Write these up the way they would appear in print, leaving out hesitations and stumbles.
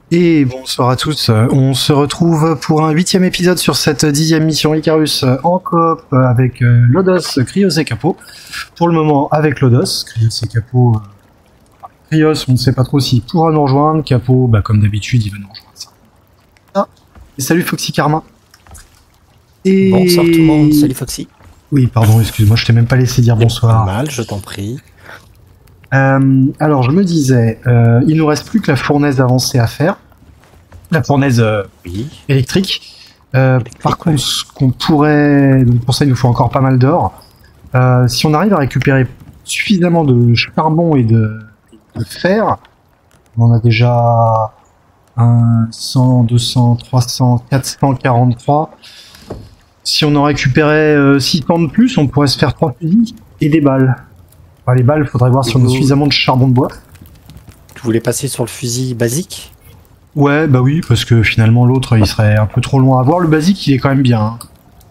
Et bonsoir à tous, on se retrouve pour un 8e épisode sur cette 10e mission Icarus en coop avec Lodos, Krios et Capo. Pour le moment avec Lodos, Krios et Capo. Krios, on ne sait pas trop s'il pourra nous rejoindre, Capo, bah, comme d'habitude, il va nous rejoindre ça. Ah, et salut Foxy Karma. Et... Bonsoir tout le monde, salut Foxy. Oui, pardon, excuse-moi, je t'ai même pas laissé dire bonsoir. Pas mal, je t'en prie. Alors je me disais, il nous reste plus que la fournaise avancée à faire, la fournaise électrique. Par contre, ce qu'on pourrait, donc pour ça il nous faut encore pas mal d'or. Si on arrive à récupérer suffisamment de charbon et de fer, on a déjà 100, 200, 300, 443. Si on en récupérait 600 de plus, on pourrait se faire 3 fusils et des balles. Les balles, il faudrait voir si on a suffisamment de charbon de bois. Tu voulais passer sur le fusil basique? Ouais, bah oui, parce que finalement l'autre il serait un peu trop loin à voir. Le basique il est quand même bien. Hein.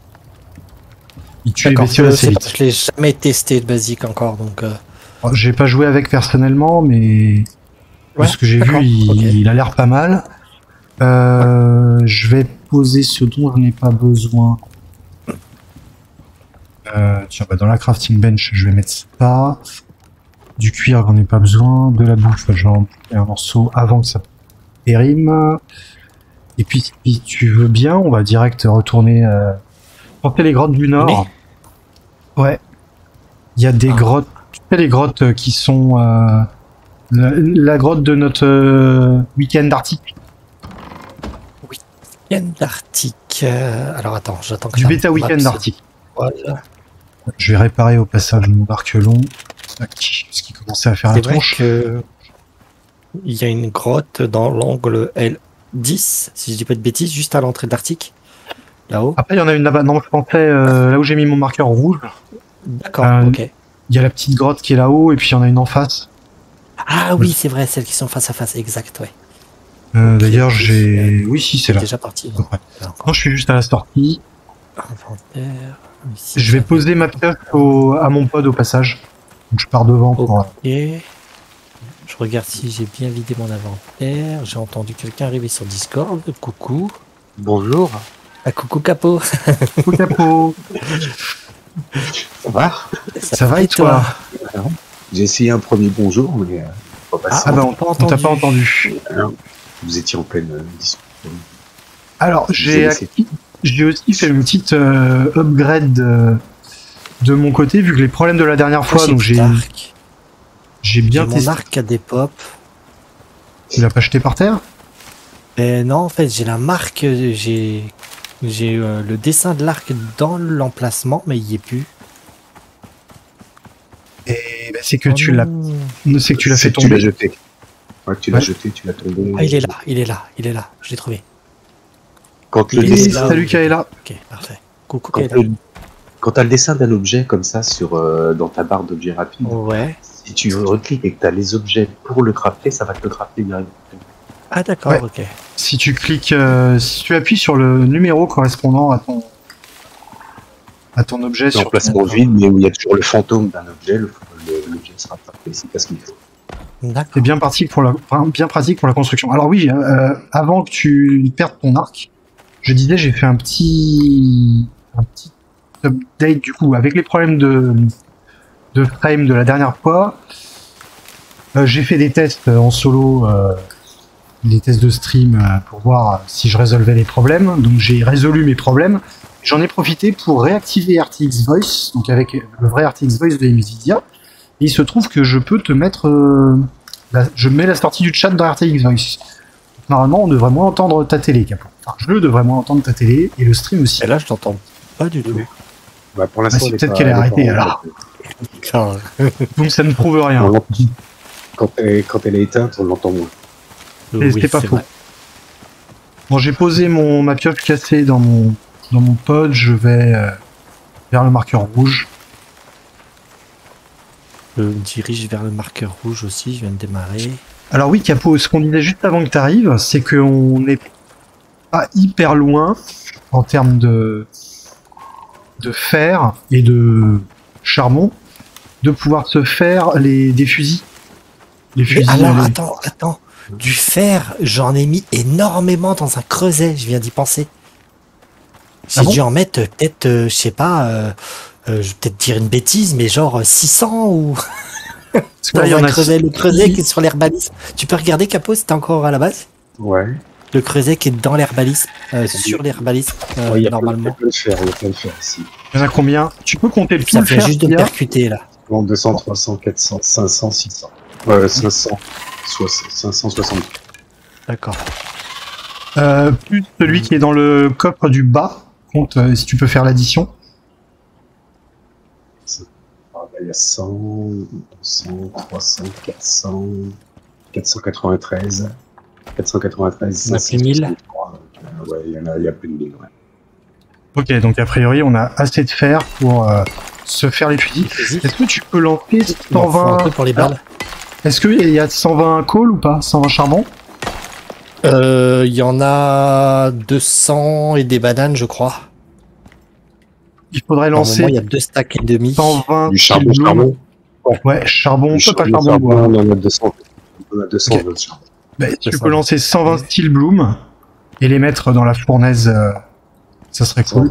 Il tue les bestioles assez vite. Je l'ai jamais testé le basique encore, donc. J'ai pas joué avec personnellement, mais ce que j'ai vu, il a l'air pas mal. Je vais poser ce dont je n'ai pas besoin. Tiens, bah dans la crafting bench, je vais mettre ça. Du cuir, j'en ai pas besoin. De la bouffe, j'en ai un morceau avant que ça périme. Et puis, si tu veux bien, on va direct retourner porter les grottes du Nord. Ouais. Il y a des grottes, tu sais, les grottes qui sont la grotte de notre week-end arctique. Week-end arctique. Alors attends, j'attends que du bêta week-end arctique. Voilà. Je vais réparer au passage mon arc long, parce qu'il commençait à faire la tronche. Il y a une grotte dans l'angle L10, si je dis pas de bêtises, juste à l'entrée de l'Arctique, là-haut. Après, il y en a une là-bas. Non, je pensais là où j'ai mis mon marqueur rouge. D'accord, ok. Il y a la petite grotte qui est là-haut, et puis il y en a une en face. Ah oui, c'est vrai, celles qui sont face à face, exact, ouais. D'ailleurs, j'ai... Oui, si, c'est là. Déjà parti. Non, je suis juste à la sortie. Inventaire. Ici, je vais poser ma pioche à mon pod au passage. Donc je pars devant pour... Ok. Je regarde si j'ai bien vidé mon inventaire. J'ai entendu quelqu'un arriver sur Discord. Coucou. Bonjour. Ah, coucou Capo. Coucou Capo. Ça va? Ça va et toi? J'ai essayé un premier bonjour, mais pas passé. Ah bah on t'a pas entendu. Alors, vous étiez en pleine discussion. Alors j'ai aussi fait une petite upgrade de mon côté, vu que les problèmes de la dernière fois, donc j'ai bien testé. Mon arc a des pop. Tu l'as pas jeté par terre? Non, en fait, j'ai la marque, j'ai le dessin de l'arc dans l'emplacement, mais il y est plus. Et bah, c'est que tu l'as fait tomber. Tu l'as jeté. Ouais, tu l'as jeté, tu l'as tombé. Ah, il est là, je l'ai trouvé. Quand le dessin... Salut Kaela. Ok, parfait. Coucou Kaela. Quand tu as le dessin d'un objet comme ça dans ta barre d'objets rapides, si tu recliques et que tu as les objets pour le crafter, ça va te le crafter directement. Ah d'accord, ok. Si tu cliques, si tu appuies sur le numéro correspondant à ton objet, sur emplacement vide, mais où il y a toujours le fantôme d'un objet, l'objet sera crafté, c'est pas ce qu'il faut. C'est bien pratique pour la construction. Alors oui, avant que tu perdes ton arc, je disais, j'ai fait un petit update du coup avec les problèmes de frame de la dernière fois. J'ai fait des tests en solo, des tests de stream pour voir si je résolvais les problèmes. Donc j'ai résolu mes problèmes. J'en ai profité pour réactiver RTX Voice, donc avec le vrai RTX Voice de Nvidia. Et il se trouve que je peux te mettre, je mets la sortie du chat dans RTX Voice. Normalement, on devrait moins entendre ta télé, Capo. Enfin, je devrais moins entendre ta télé et le stream aussi. Et là, je t'entends pas du tout. Bah, pour l'instant, c'est peut-être qu'elle est arrêtée alors. Donc ça ne prouve rien. Quand elle est éteinte, on l'entend moins. C'est pas faux. Vrai. Bon, j'ai posé ma pioche cassée dans mon pod. Je vais vers le marqueur rouge. Je me dirige vers le marqueur rouge aussi. Je viens de démarrer. Alors oui, Capo, ce qu'on disait juste avant que tu arrives, c'est qu'on n'est pas hyper loin en termes de fer et de charbon, de pouvoir se faire des fusils. Les fusils. Alors attends, Du fer, j'en ai mis énormément dans un creuset, je viens d'y penser. J'ai dû en mettre peut-être, je sais pas, je vais peut-être dire une bêtise, mais genre 600 ou... Dans un creuset, le creuset qui est sur l'herbalisme. Tu peux regarder, Capo, c'était encore à la base? Ouais. Le creuset qui est dans l'herbalisme, sur l'herbalisme, normalement. Il y a plein de fer ici. Il y en a combien? Tu peux compter le Ça fait juste de me percuter, là. 200, 300, 400, 500, 600. 560. D'accord. Plus celui qui est dans le coffre du bas. Compte si tu peux faire l'addition. Il y a 100, 100, 300, 400, 493, 493, 500. 1000. Ouais, il y a plus de 1000. Ouais. Ok, donc a priori, on a assez de fer pour se faire les fusils. Est-ce que tu peux lancer 120 pour les balles? Est-ce qu'il y a 120 coal ou pas? 120 charbon? Il y en a 200 et des bananes, je crois. Il faudrait lancer. Il y a 2 stacks et demi. 120 du charbon. Ouais, charbon, pas charbon bois. On en a 200. On a 200 okay. Tu peux lancer 120 steel bloom et les mettre dans la fournaise. Ça serait cool.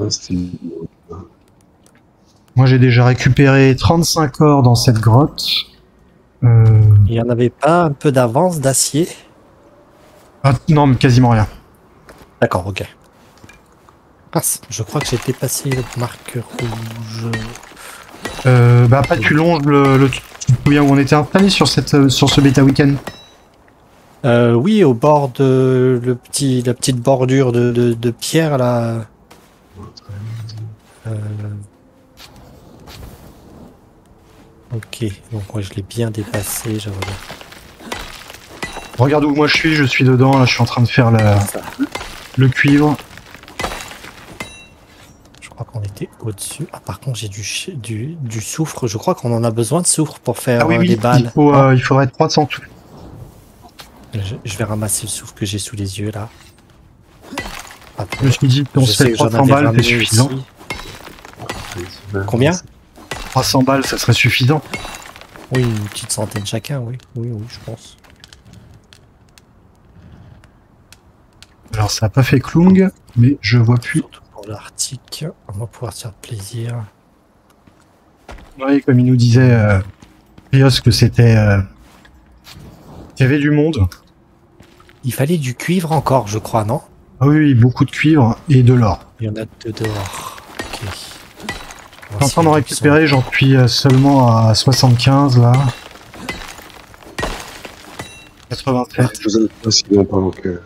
Moi, j'ai déjà récupéré 35 ors dans cette grotte. Il y en avait pas un peu d'avance d'acier? Ah, non, mais quasiment rien. D'accord, ok. Ah, je crois que j'ai dépassé le marqueur rouge. Après, tu longes le... Tu te souviens où on était installé sur ce bêta week-end? Oui, au bord de la petite bordure de pierre, là. Ok, donc moi je l'ai bien dépassé, j'avoue. Regarde où moi je suis dedans, là je suis en train de faire le cuivre. Je crois qu'on était au-dessus. Ah par contre j'ai du soufre, je crois qu'on en a besoin de soufre pour faire les balles. Il faudrait 300 tout. Je vais ramasser le soufre que j'ai sous les yeux là. Après, je me suis dit qu'on se fait 300 balles, c'est suffisant. Combien? 300 balles, ça serait suffisant. Oui, une petite centaine chacun, oui, je pense. Alors ça n'a pas fait Klung, mais je vois plus. Surtout pour l'Arctique, on va pouvoir se faire plaisir. Oui, comme il nous disait Rios que c'était... qu'il y avait du monde. Il fallait du cuivre encore, je crois, non? Ah oui, beaucoup de cuivre et de l'or. Il y en a 2 dehors. Ok. Je suis en train d'en récupérer, j'en suis seulement à 75 là. 87. Je vous en ai aussi bien pendant que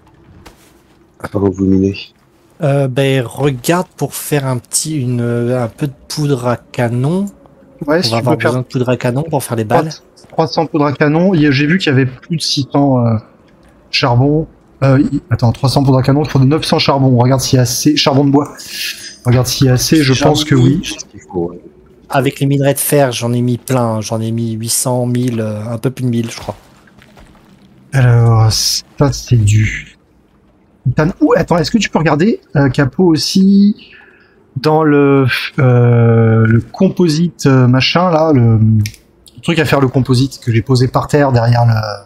vous minez. Regarde pour faire un peu de poudre à canon. Ouais, on va avoir besoin de poudre à canon pour faire les balles. 300 poudre à canon. J'ai vu qu'il y avait plus de 600 charbon. Attends, 300 poudre à canon, il faut de 900 charbon. Regarde s'il y a assez. Charbon de bois. Regarde s'il y a assez, je pense que oui. Avec les minerais de fer, j'en ai mis plein. J'en ai mis 800, 1000, un peu plus de 1000, je crois. Alors, ça c'est du... attends, est-ce que tu peux regarder, Capo, aussi, dans le composite machin, là, le truc à faire le composite que j'ai posé par terre derrière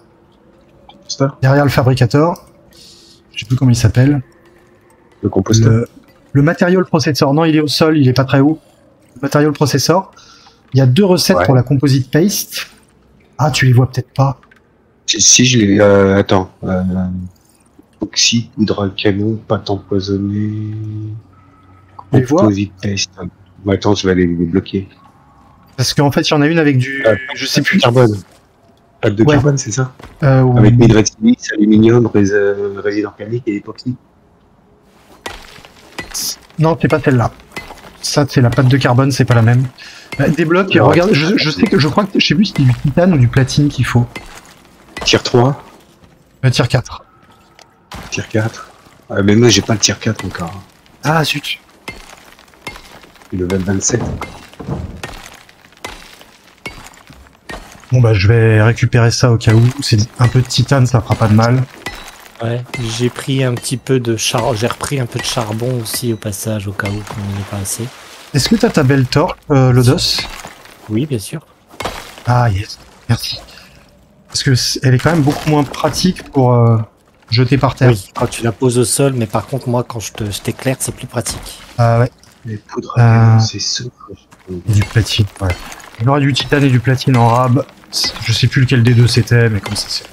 le fabricateur. Je sais plus comment il s'appelle. Le composteur. Le material processor. Non, il est au sol, il est pas très haut. Le material processor. Il y a 2 recettes pour la composite paste. Ah, tu les vois peut-être pas. Si, je l'ai... attends. Oxy, poudre à canon, pâte empoisonnée... Composite paste. Attends, je vais aller les bloquer. Parce qu'en fait, il y en a une avec du... je sais plus. Carbone. Pâte de carbone, c'est ça? Avec minerai de silice, aluminium, résine organique et époxy. Non, c'est pas celle-là. Ça, c'est la pâte de carbone, c'est pas la même. Débloque, regarde, je crois que je sais plus si c'est du titane ou du platine qu'il faut. Tier 3 Tier 4. Tier 4. Mais moi, j'ai pas le tier 4 encore. Ah, zut. Level 27. Bon, bah, je vais récupérer ça au cas où. C'est un peu de titane, ça fera pas de mal. Ouais, j'ai pris un petit peu de charbon. J'ai repris un peu de charbon aussi au passage, au cas où on n'en est pas assez. Est-ce que t'as ta belle torche, Lodos? Oui, bien sûr. Ah, yes. Merci. Parce que elle est quand même beaucoup moins pratique pour jeter par terre. Oui, quand tu la poses au sol, mais par contre, moi, quand je t'éclaire, c'est plus pratique. Ah ouais. Les poudres à canon, c'est ça. Et du platine, ouais. J'aurais du titane et du platine en rab. Je sais plus lequel des deux c'était, mais comme ça c'est.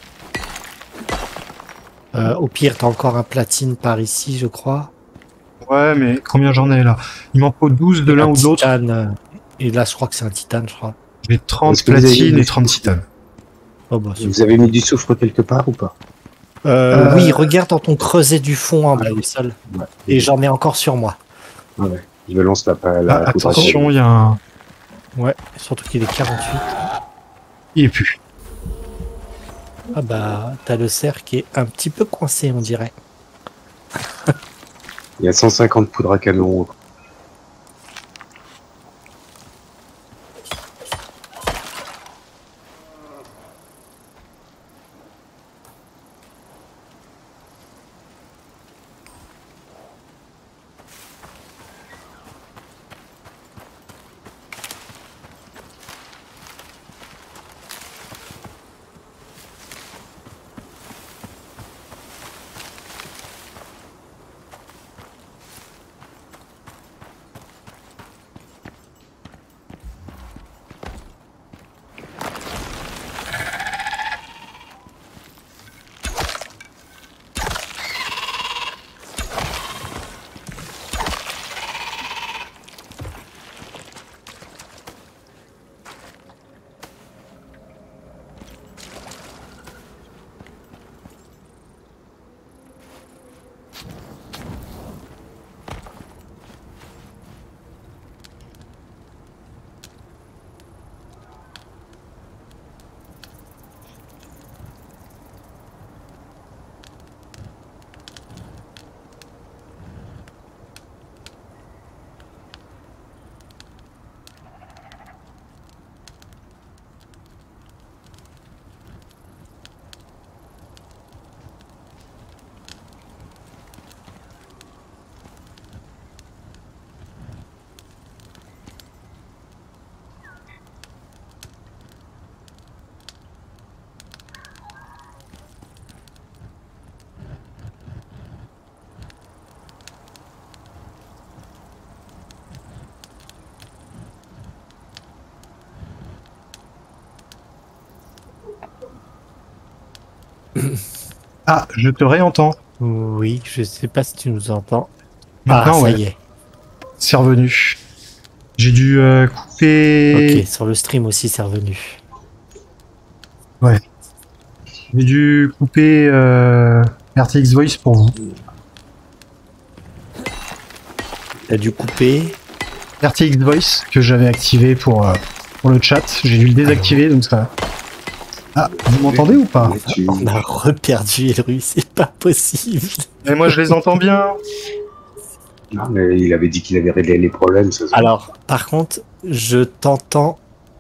Au pire, t'as encore un platine par ici, je crois. Ouais, mais combien j'en ai là? Il m'en faut 12 de l'un ou de l'autre. Et là, je crois que c'est un titane, je crois. J'ai 30 platine et 30 titane. Oh, bah, vous avez mis du soufre quelque part ou pas? Oui, regarde dans ton creuset du fond en bas du sol. Ouais. Et j'en ai encore sur moi. Ouais. Je me lance la attention, il y a un. Ouais, surtout qu'il est 48. Il est plus. Ah bah, t'as le cerf qui est un petit peu coincé, on dirait. Il y a 150 poudres à canon. Ah, je te réentends. Oui, je sais pas si tu nous entends. Maintenant, ça y est. C'est revenu. J'ai dû couper. Ok, sur le stream aussi, c'est revenu. Ouais. J'ai dû couper RTX Voice pour vous. T'as dû couper RTX Voice que j'avais activé pour le chat. J'ai dû le désactiver, donc ça. Ah, vous m'entendez ou pas? On a reperdu Elru, c'est pas possible. Mais moi, je les entends bien. Non, mais il avait dit qu'il avait réglé les problèmes. Ça Alors, par contre, je t'entends.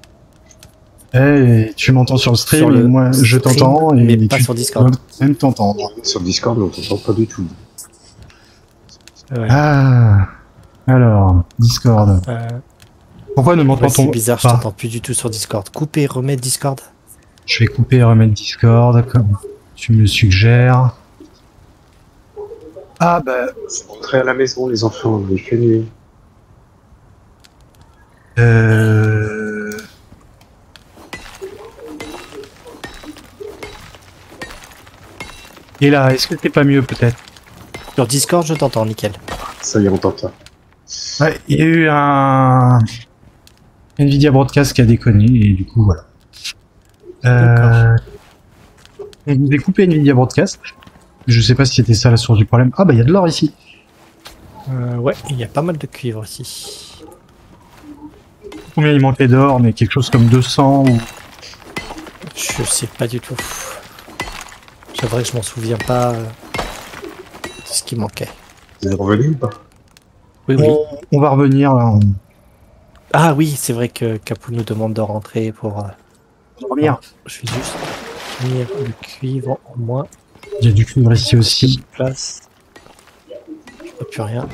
Eh, tu m'entends sur le stream, et moi je t'entends, mais pas sur Discord. Même t'entendre. Sur Discord, on t'entend pas du tout. Ouais. Ah, alors, Discord. Pourquoi ne m'entend-on pas? C'est bizarre, je t'entends plus du tout sur Discord. Couper et remettre Discord. Je vais couper et remettre Discord, comme tu me le suggères. Ah bah... Rentrez à la maison, les enfants, il fait nuit. Et là, est-ce que c'est pas mieux peut-être? Sur Discord, je t'entends, nickel. Ça y est, on t'entend. Ouais, il y a eu un Nvidia Broadcast qui a déconné et du coup voilà. On vous a coupé Nvidia Broadcast. Je sais pas si c'était ça la source du problème. Ah bah il y a de l'or ici. Ouais, il y a pas mal de cuivre aussi. Combien il manquait d'or, mais quelque chose comme 200 ou... Je sais pas du tout. C'est vrai que je m'en souviens pas de ce qui manquait. Vous êtes revenu ou pas? Oui, oui. On va revenir là. Ah oui, c'est vrai que Capou nous demande de rentrer pour... revenir. Je vais juste finir le cuivre au moins. Il y a du cuivre ici aussi. Place. Je vois plus rien.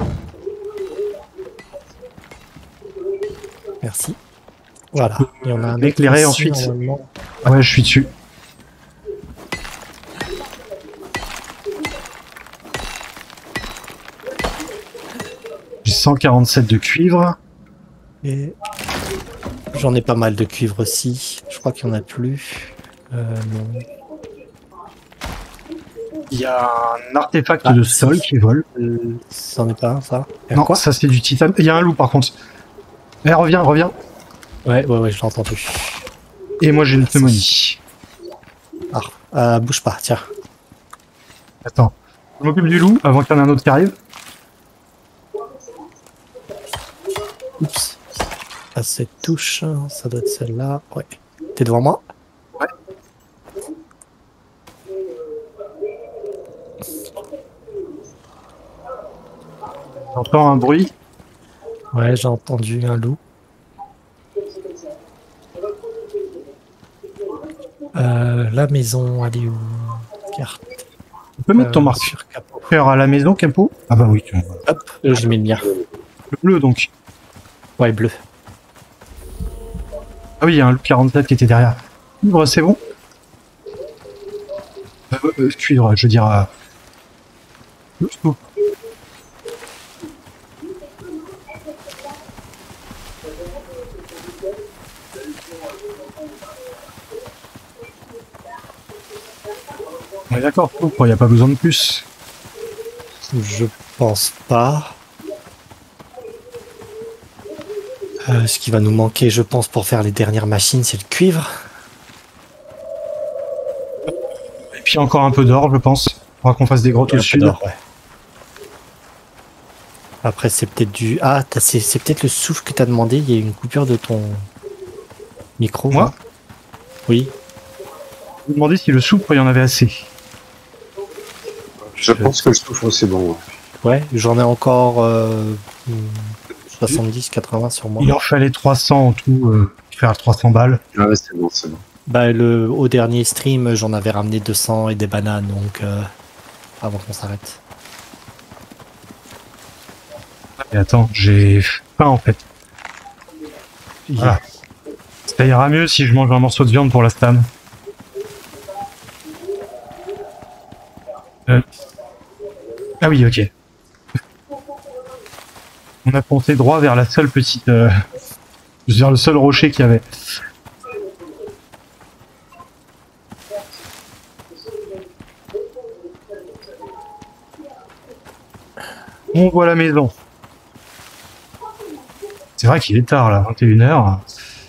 Merci. Voilà. Il y en a un éclairé ici, ensuite. normalement. Ouais, je suis dessus. 147 de cuivre. Et j'en ai pas mal de cuivre aussi. Je crois qu'il n'y en a plus. Non. Il y a un artefact de sol qui vole. C'en est pas un, ça? Non, quoi ça c'est du titane. Il y a un loup par contre. Eh, reviens. Ouais, je l'ai entendu. Et moi j'ai une pneumonie. Bouge pas, tiens. Attends. Je m'occupe du loup avant qu'il y en ait un autre qui arrive. Oups. À cette touche, ça doit être celle-là. Ouais. T'es devant moi? Ouais. J'entends un bruit. Ouais, j'ai entendu un loup. La maison, elle est où? Carte. Tu peux mettre ton marqueur à la maison, Capo? Ah bah oui. Hop, j'ai mis le mien. Le bleu donc. Ouais, bleu. Ah oui, il y a un loup 47 qui était derrière. Cuivre, c'est bon? Cuivre, je veux dire... On est d'accord, il n'y a pas besoin de plus. Je pense pas. Ce qui va nous manquer, je pense, pour faire les dernières machines, c'est le cuivre. Et puis encore un peu d'or, je pense. Il faudra qu'on fasse des grottes au sud. Ouais. Après, c'est peut-être du... Ah, c'est peut-être le souffle que tu as demandé. Il y a une coupure de ton micro. Moi? Hein. Oui. Je me demandais si le soufre, il y en avait assez. Je pense que le soufre, c'est bon. Ouais, j'en ai encore 70, 80 sur moi. Il en fallait 300 en tout, faire 300 balles. Ah ouais, c'est bon. Bah, au dernier stream, j'en avais ramené 200 et des bananes, donc avant qu'on s'arrête. Et attends, j'ai faim en fait. Voilà. Ça ira mieux si je mange un morceau de viande pour la stam. Ah oui, ok. On a pointé droit vers la seule petite... vers le seul rocher qu'il y avait. On voit la maison. C'est vrai qu'il est tard là, 21h.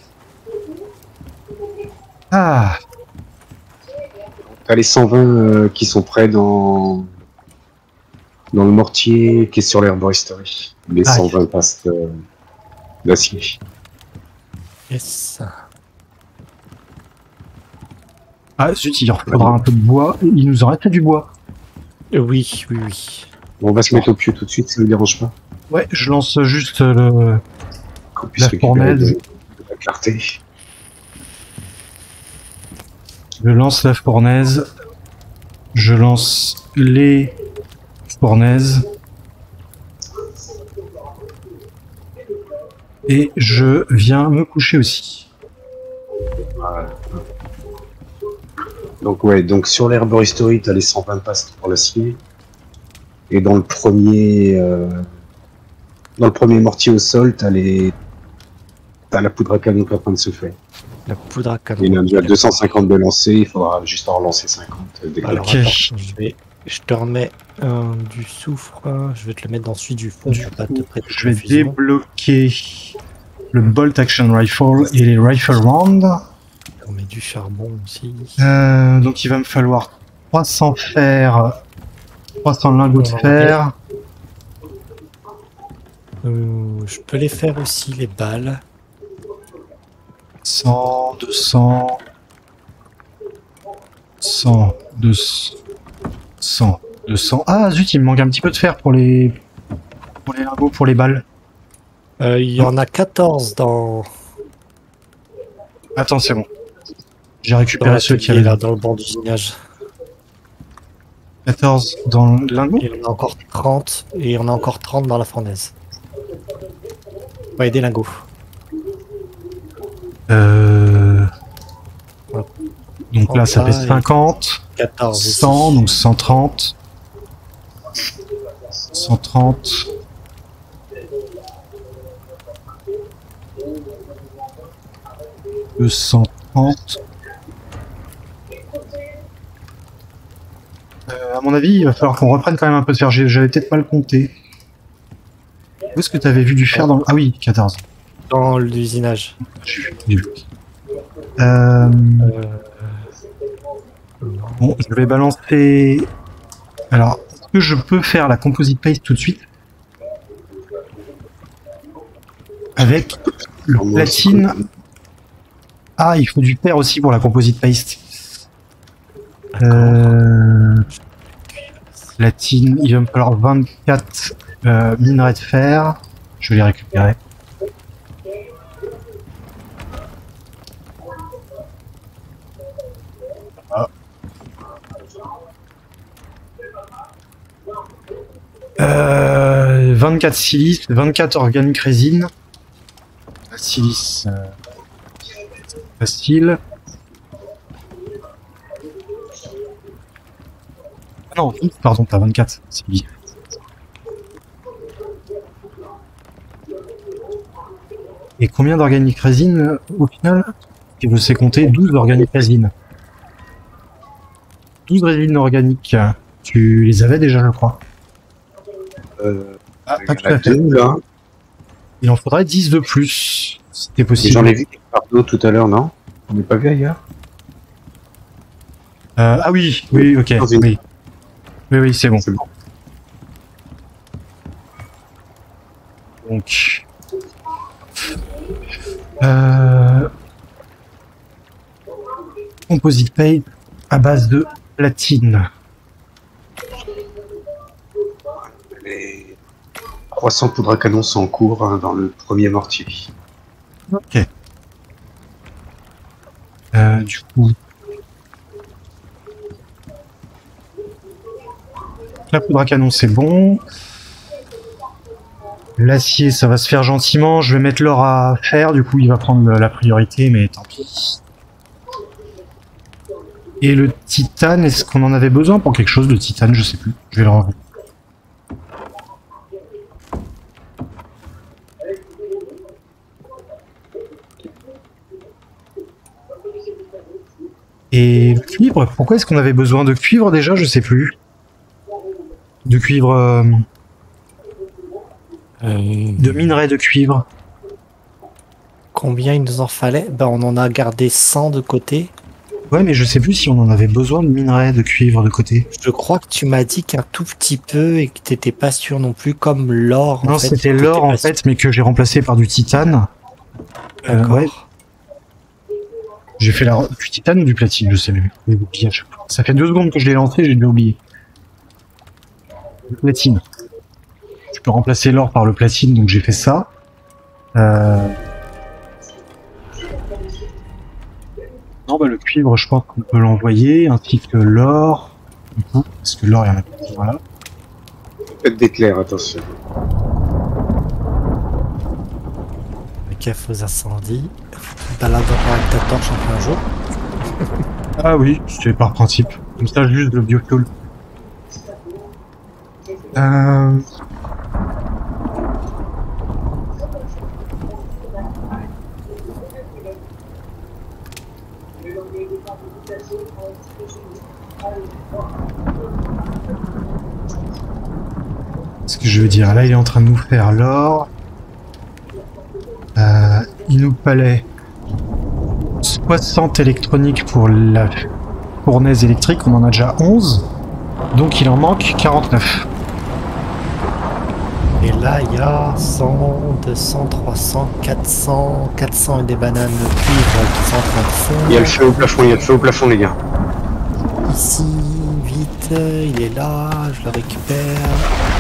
Ah. T'as les 120 qui sont prêts dans le mortier qui est sur l'herboristerie. Les 120 pastes d'acier. Yes. Ah zut, il faudra un peu de bois. Il nous en reste du bois. Oui. On va se mettre au pieu tout de suite, ça ne vous dérange pas? Ouais, je lance juste la fournaise. La clarté. Je lance la fournaise. Je lance les fournaises. Et je viens me coucher aussi. Voilà. Donc ouais, donc sur l'herboristerie, tu as les 120 pastes pour l'acier. Et dans le premier mortier au sol, t'as la poudre à canon qui est en train de se faire. La poudre à canon. Il y en a déjà 250 de lancer, il faudra juste en relancer 50. Alors Ok. attends, je te remets du soufre, je vais te le mettre dans celui du fond. Du coup, je vais débloquer le Bolt Action Rifle et les Rifle Round. On met du charbon aussi. Donc il va me falloir 300 fer, 300 lingots de fer. Je peux les faire aussi, les balles. 100, 200, 100, 200, 200. Ah zut, il me manque un petit peu de fer pour les lingots, pour les balles. Il y en a 14 dans... Attends, c'est bon. J'ai récupéré ceux qui avaient avaient là dans le banc d'usinage. 14 dans le lingot. Et on a encore 30 et on a encore 30 dans la fournaise. Ouais, des lingots. Donc là, ça fait 50, 14 100, donc 130, 130, 230. À mon avis, il va falloir qu'on reprenne quand même un peu de fer. J'avais peut-être mal compté. Où est-ce que tu avais vu du fer dans... Ah oui, 14. Dans l'usinage. J'ai vu. Bon, je vais balancer... Alors, est-ce que je peux faire la composite paste tout de suite? Avec le platine... Ah, il faut du fer aussi pour la composite paste. Platine, il va me falloir 24 minerais de fer. Je vais les récupérer. Ah. 24 silice, 24 organique résine. La silice, facile. Ah non, pardon, t'as 24, c'est bien. Et combien d'organique résine au final? Je sais compter 12 organique résine. 12 résines organiques. Tu les avais déjà, je crois. Pas tout à fait. Là. Il en faudrait 10 de plus, si c'était possible. J'en ai vu par d'eau tout à l'heure, non? On n'est pas vu ailleurs? Ah oui, ok. Oui, c'est bon. Bon. Donc... composite paste à base de platine. Les 300 poudres à canon sont en cours hein, dans le premier mortier. Ok. Du coup... La poudre à canon, c'est bon. L'acier, ça va se faire gentiment. Je vais mettre l'or à faire, du coup, il va prendre la priorité, mais tant pis. Et le titane, est-ce qu'on en avait besoin pour quelque chose de titane? Je sais plus. Je vais le revoir. Et le cuivre, pourquoi est-ce qu'on avait besoin de cuivre déjà? Je sais plus. De cuivre... de minerais de cuivre. Combien il nous en fallait? Ben, on en a gardé 100 de côté. Ouais, mais je sais plus si on en avait besoin de minerais de cuivre de côté. Je crois que tu m'as dit qu'un tout petit peu et que t'étais pas sûr non plus, comme l'or. Non, c'était l'or en fait, mais que j'ai remplacé par du titane. Ouais. J'ai fait du titane ou du platine, je sais même. J'ai oublié à chaque fois. Ça fait 2 secondes que je l'ai lancé, j'ai déjà oublié. Du platine. Je peux remplacer l'or par le platine, donc j'ai fait ça. Non, bah le cuivre, je pense qu'on peut l'envoyer, ainsi que l'or. Du coup, parce que l'or, il y en a plus. Voilà. Faites d'éclairs, attention. Gaffe aux incendies. Balade avec ta torche en plein jour. Ah oui, c'est par principe. Comme ça, juste le biofuel. Ce que je veux dire, là, il est en train de nous faire l'or. Il nous fallait 60 électroniques pour la fournaise électrique, on en a déjà 11. Donc il en manque 49. Et là, il y a 100, 200, 300, 400, 400 et des bananes de cuivre qui sont en train de fondre. Il y a le feu au plafond, les gars. Ici, vite, il est là, je le récupère.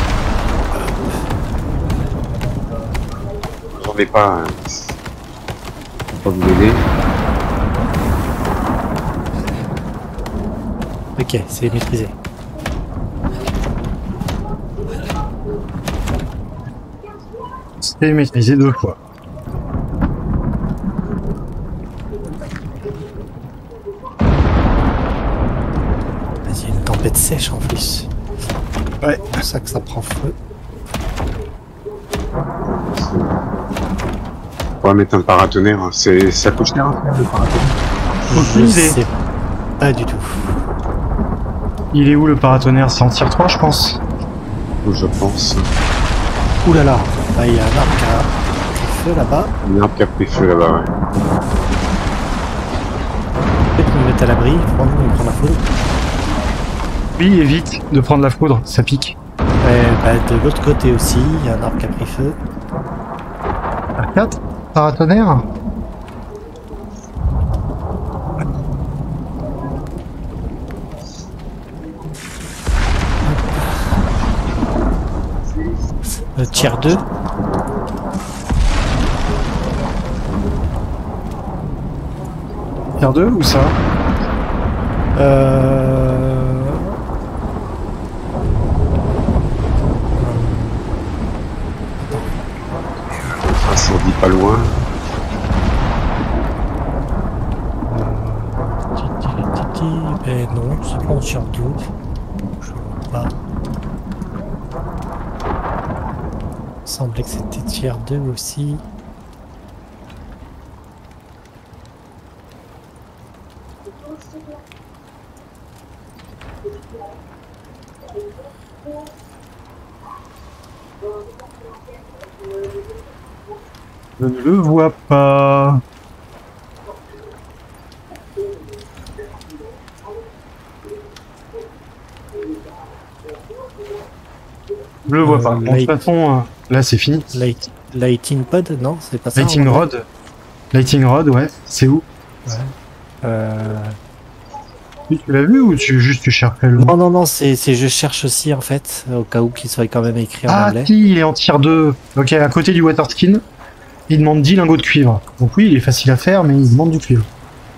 J'en ai pas. Hein. Pas vous aider. Ok, c'est maîtrisé. C'est maîtrisé 2 fois. Vas-y, une tempête sèche en plus. Ouais. C'est pour ça que ça prend feu. On va mettre un paratonnerre. Hein. Ça coûte cher à faire le paratonnerre. Aucune Je idée. sais pas du tout. Il est où le paratonnerre? C'est en tier 3, je pense. Je pense. Ouh là là, bah, il y a un arc à feu là-bas. Il y a un cap pris feu là-bas, ouais. Peut-être qu'on me mette à l'abri, il prend la foudre. Lui, évite de prendre la foudre, ça pique. Bah, de l'autre côté aussi, il y a un arc qui a pris feu. R4 paratonnerre. Tier 2. Tier 2 ou ça? Incendie pas loin. Ben non, c'est pas en tier 2. Je vois pas. Il semblait que c'était tier 2 aussi. Je ne le vois pas. Je le vois pas. Bon, de toute façon, là c'est fini. Lighting pod, non, c'est pas ça. Lighting rod. Lighting rod, ouais. C'est où? Ouais. Tu l'as vu ou tu cherchais le nom? Non, c'est je cherche aussi en fait, au cas où qu'il soit quand même écrit en Ah anglais. si, il est en tier 2. Ok, à côté du water skin. Il demande 10 lingots de cuivre. Donc oui, il est facile à faire, mais il demande du cuivre.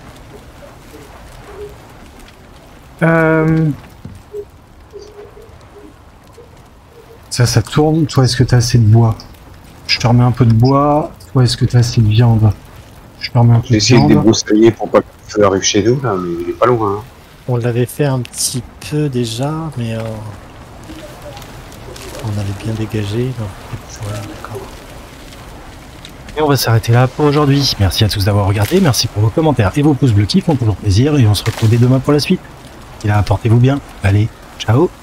Ça tourne. Toi, est-ce que t'as assez de bois? Je te remets un peu de bois. Toi, est-ce que t'as assez de viande? Je te remets un peu J'ai de essayé de viande. débroussailler pour pas que le feu arrive chez nous, là, mais il est pas loin. Hein. On l'avait fait un petit peu déjà, mais on avait bien dégagé. Donc, ouais, d'accord. Et on va s'arrêter là pour aujourd'hui. Merci à tous d'avoir regardé. Merci pour vos commentaires et vos pouces bleus qui font toujours plaisir. Et on se retrouve dès demain pour la suite. Et là, portez-vous bien. Allez, ciao.